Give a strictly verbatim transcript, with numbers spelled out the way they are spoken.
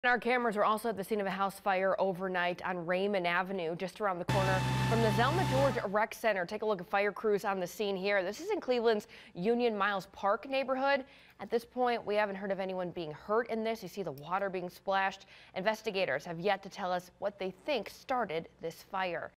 Our cameras are also at the scene of a house fire overnight on Raymond Avenue, just around the corner from the Zelma George Rec Center. Take a look at fire crews on the scene here. This is in Cleveland's Union Miles Park neighborhood. At this point, we haven't heard of anyone being hurt in this. You see the water being splashed. Investigators have yet to tell us what they think started this fire.